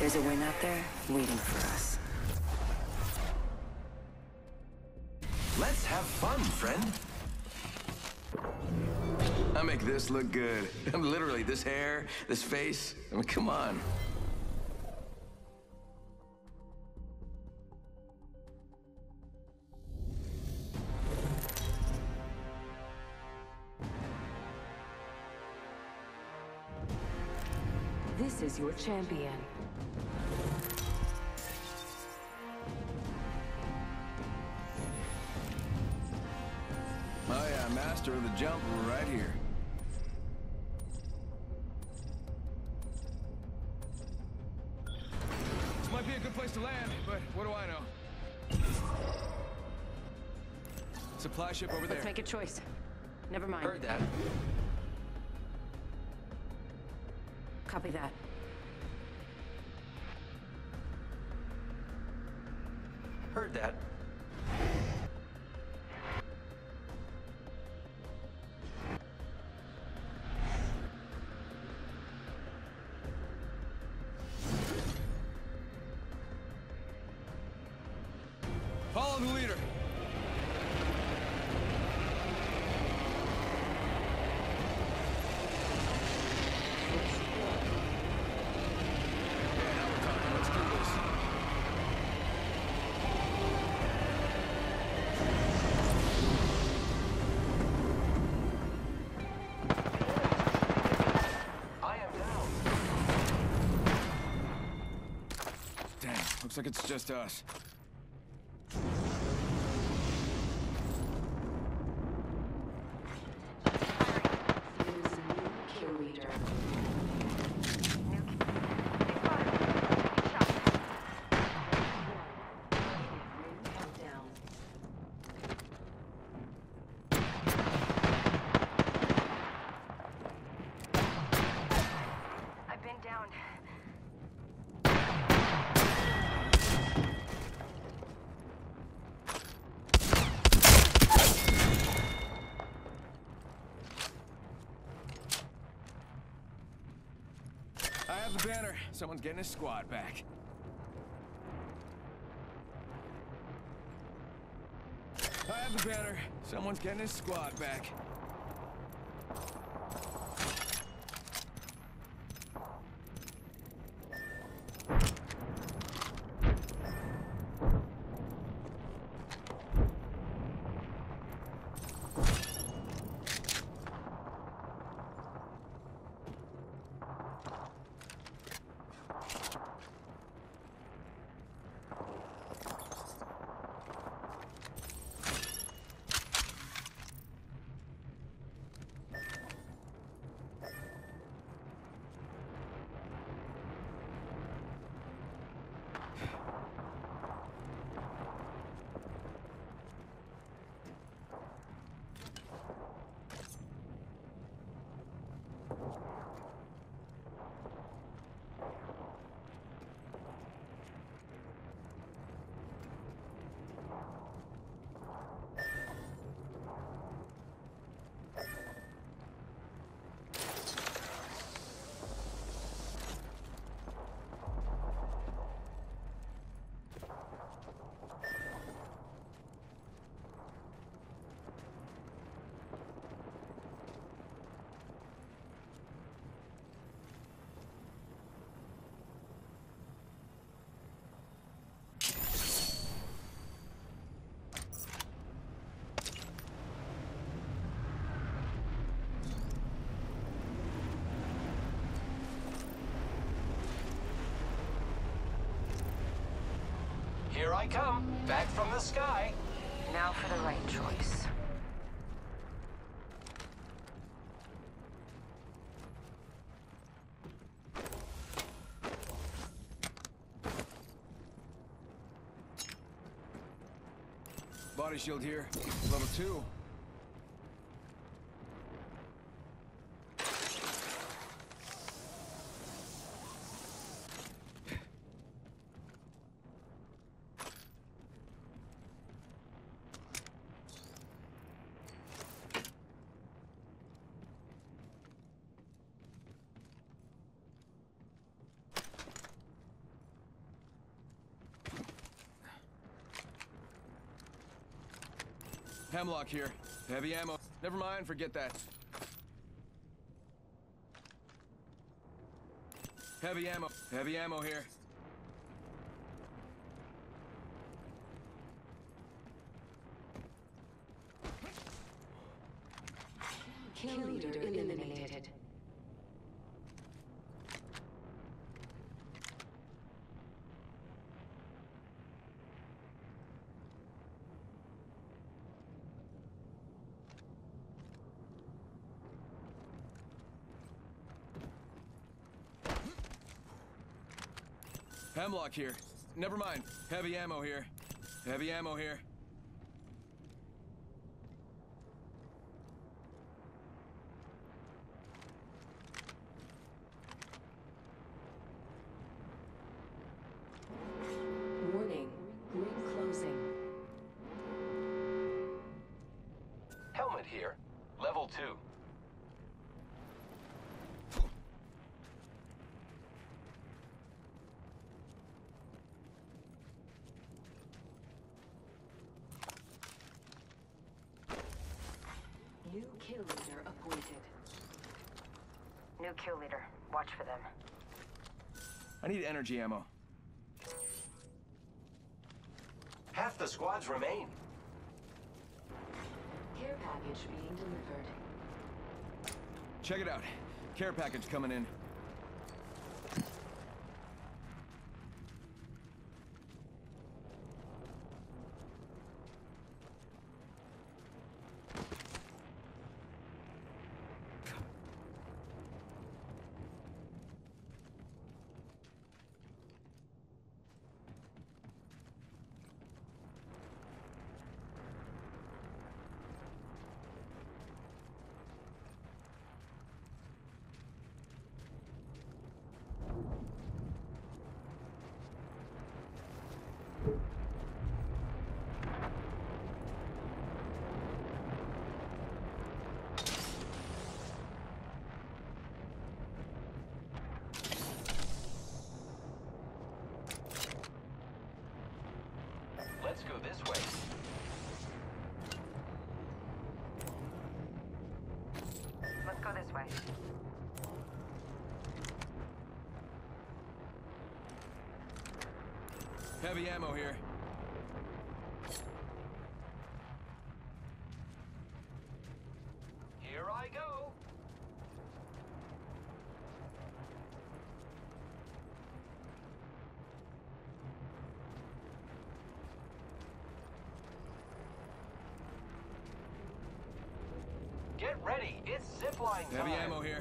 There's a win out there waiting for us. Let's have fun, friend. I make this look good. Literally, this hair, this face. I mean, come on. This is your champion. Oh yeah, master of the jump right here. This might be a good place to land, but what do I know? Supply ship over there. Let's make a choice. Never mind. Heard that. Copy that. Heard that. Follow the leader. Yeah, now we're talking. Let's do this. I am down. Damn, looks like it's just us. I have the banner. Someone's getting his squad back. I have the banner. Someone's getting his squad back. Here I come, back from the sky. Now for the right choice. Body shield here. Level 2. Hemlock here. Heavy ammo. Never mind, forget that. Heavy ammo. Heavy ammo here. Kill leader eliminated. Hemlock here. Never mind. Heavy ammo here. Heavy ammo here. Warning. Ring closing. Helmet here. Level 2. New kill leader appointed. New kill leader. Watch for them. I need energy ammo. Half the squads remain. Care package being delivered. Check it out. Care package coming in. Let's go this way. Let's go this way. Heavy ammo here. Here I go. Get ready. It's zipline time. Heavy ammo here.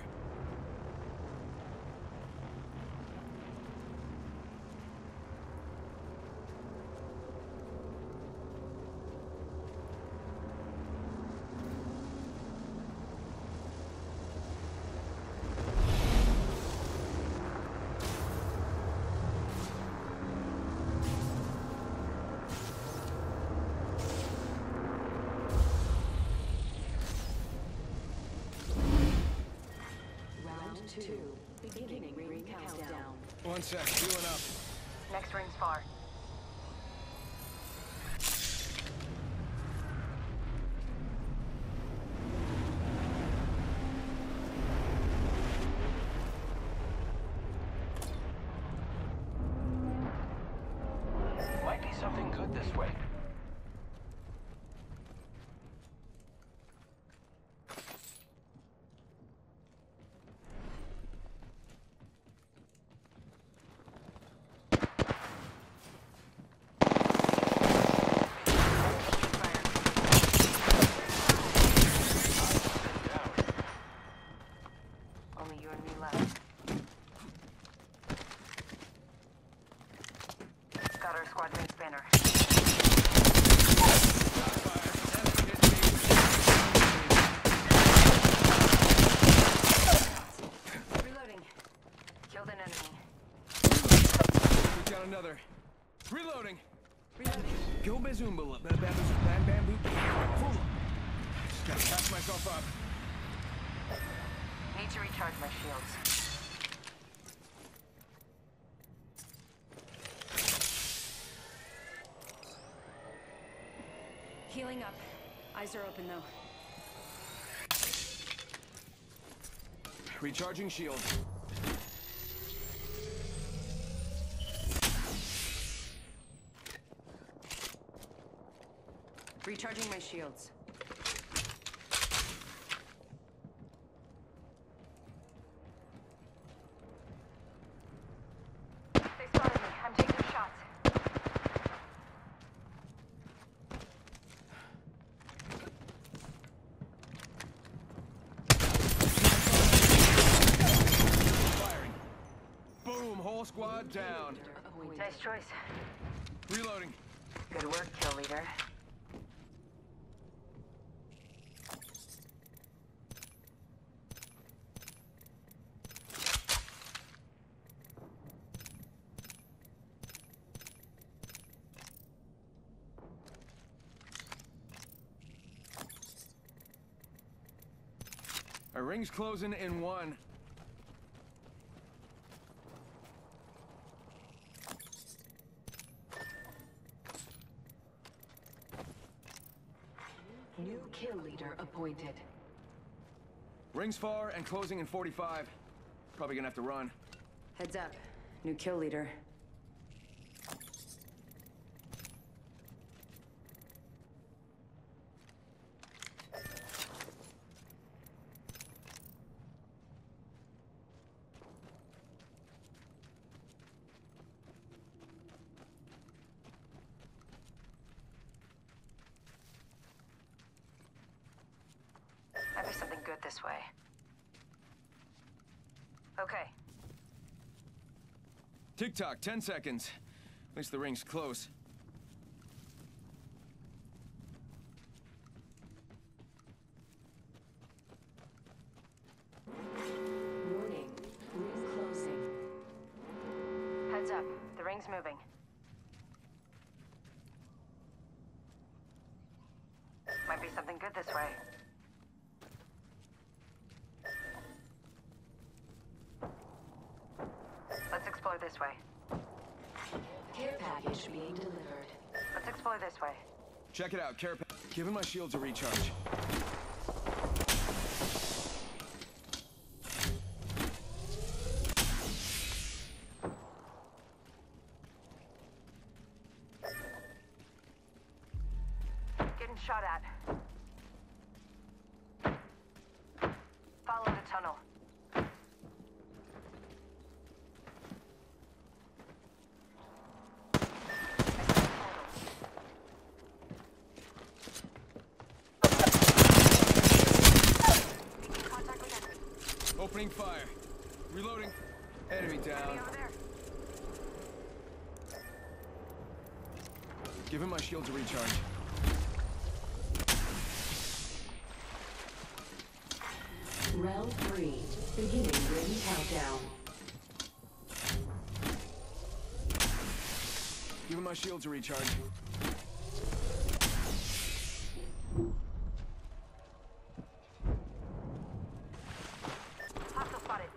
Round 2. Beginning ring countdown. One sec. Healing up. Next ring's far. Might be something good this way. Only you and me left. Got our squad mate's banner. Reloading. Killed an enemy. We got another. Reloading. Reloading. Go Bazoombala. Bamboo. Full. Just gotta patch myself up. Need to recharge my shields. Healing up. Eyes are open, though. Recharging shield. Recharging my shields. They spotted me. I'm taking shots. Firing. Boom, whole squad down. Nice choice. Reloading. Good work, kill leader. Our ring's closing in 1. New kill leader appointed. Ring's far and closing in 45. Probably gonna have to run. Heads up. New kill leader. Might be something good this way. Okay. Tick-tock, 10 seconds. At least the ring's close. Warning. Ring closing. Heads up. The ring's moving. Might be something good this way. Let's explore this way. Care package being delivered. Let's explore this way. Check it out, care pack. Giving my shields a recharge. Getting shot at. Follow the tunnel. Contact with enemy. Opening fire. Reloading. Enemy down. Enemy over there. Giving my shields a recharge. Round 3. Beginning ring countdown. Giving my shields a recharge. Hostile spotted.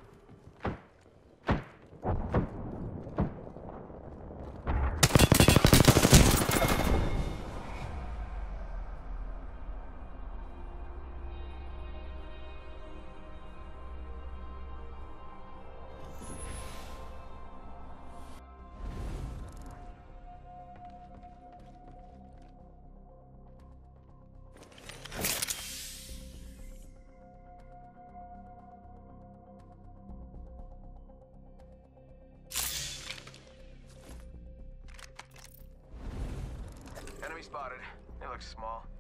Enemy spotted. They look small.